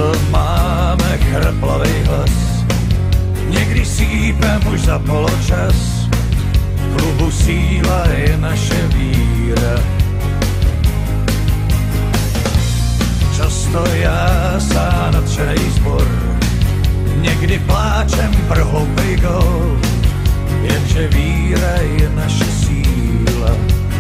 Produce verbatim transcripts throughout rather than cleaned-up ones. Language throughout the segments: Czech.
co máme chraplavej hlas, někdy sípem už za poločas. V klubu síla je naše víra. Často já sám nadšenej zbor, někdy pláčem pro hloupej gól, jenže víra je naše síla.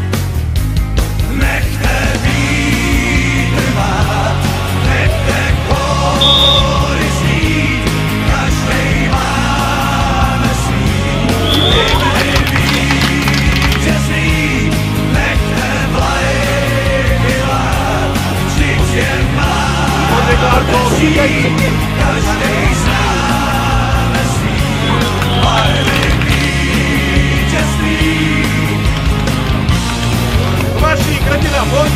Nechte vítr vát, nechte kóry znít, každej máme svý. Nechte vítězný, nechte vlajky lát, vždyť jen máme svý, každej z náme svý. Barvy vítězný. Vaší kratina, pojď!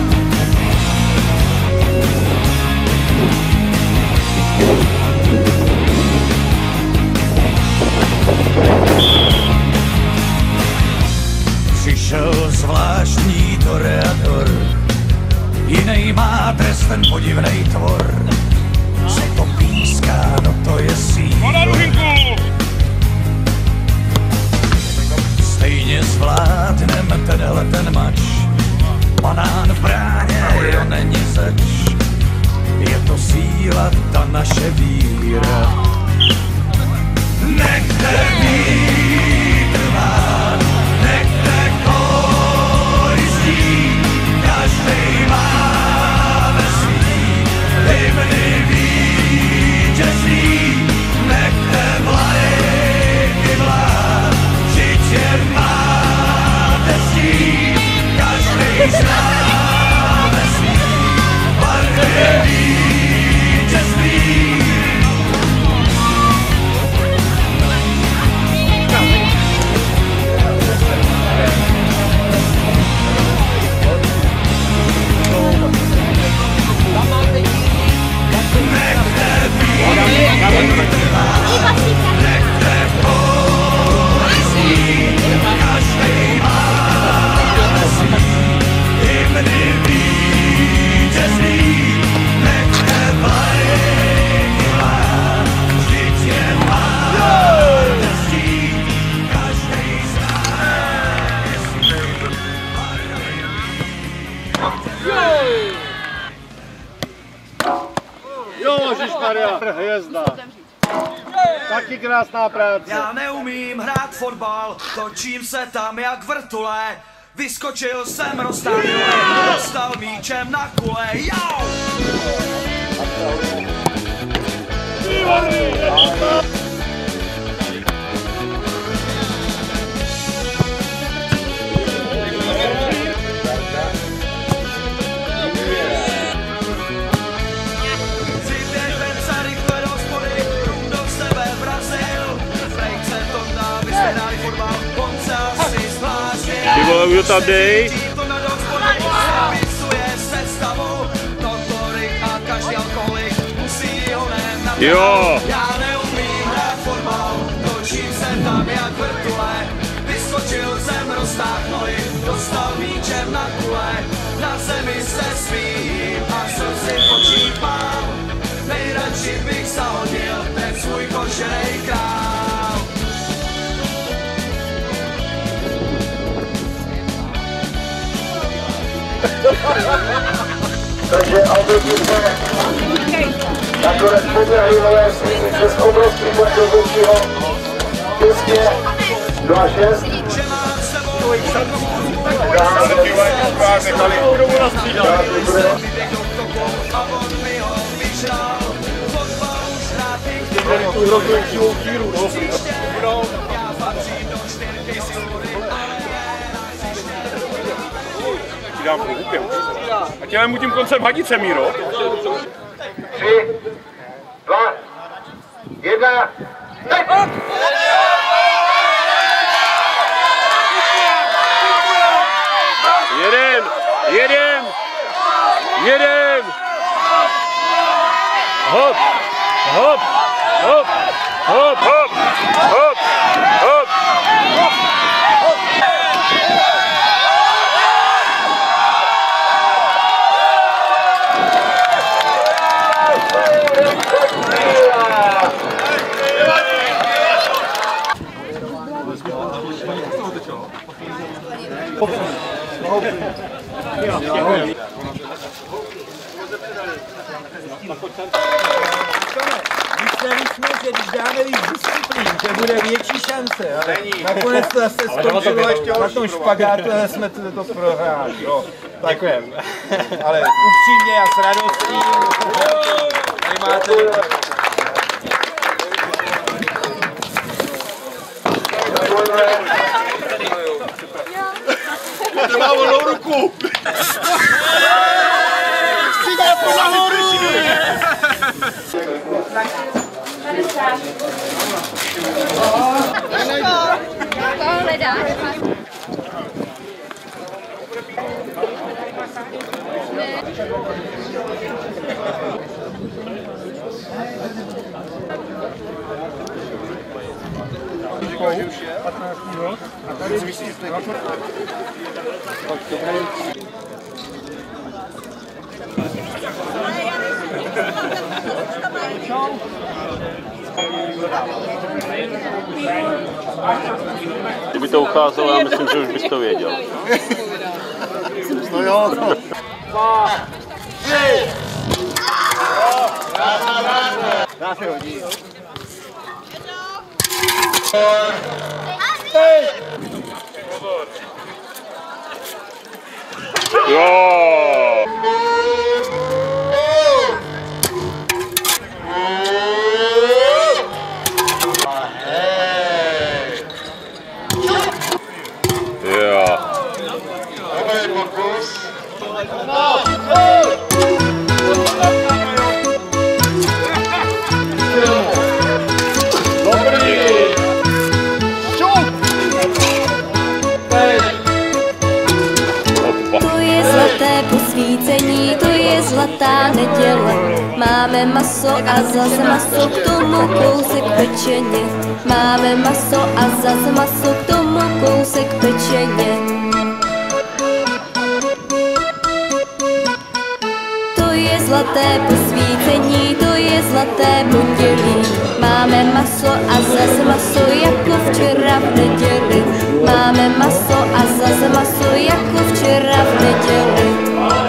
Přišel zvláštní toreador, jinej má trest ten podivnej tvor. Co to píská, no to je síla. Stejně zvládnem tenhle ten mač, banán v bráně, jo, není zač. Je to síla, ta naše víra. Nechte vítr vát, nechte kóry znít, každej máme svý. Hymny vítězný, nechte vlajky vlád, vždyť jen máte ctít, každej z náme svý. Barvy vítězný. Hvězda. Taky krásná práce. Já neumím hrát fotbal, točím se tam jak vrtule. Vyskočil jsem, roztáhl, dostal míčem na kule. Jau! Ty vole, kdo tam dej? Jo! Já neumím hrát fotbal, točím se tam jak vrtule. Vyskočil jsem, roztáhl nohy, dostal míčem na kule. Na zemi se smím a srdci počípám. Nejradši bych zahodil ten svůj košenej král. Takže Albertice nakonec podlehli nové svými přes obrovský boj do vůčího dvě stě dva šest. Ti dám po hupě, a těle mu tím koncem hadice, Míro. Tři, dva, jedna, teď! Jeden, jeden, jeden. Hop, hop, hop, hop, hop, hop, hop, hop. Mysleli jsme, že když dáme víc disciplín, že bude větší šance, ale nakonec to zase skončilo na tom špagátu a jsme to, to prohráli. No, děkujem. Ale upřímně a s radostí. Tady máte. To má volnou ruku! Přijde po nahoru! Tohle dáš. Kdyby to ucházelo, já myslím, že už bys to věděl. No jo, no. Dva, tři! Dá se hodí. Jo! Posvícení, to je zlatá neděle. Máme maso a zase maso, k tomu kousek pečeně. Máme maso a zase maso, k tomu kousek pečeně. To je zlaté posvícení, to je zlaté pondělí. Máme maso a zase maso, jako včera v neděli. Máme maso a zase maso, jako včera v neděli.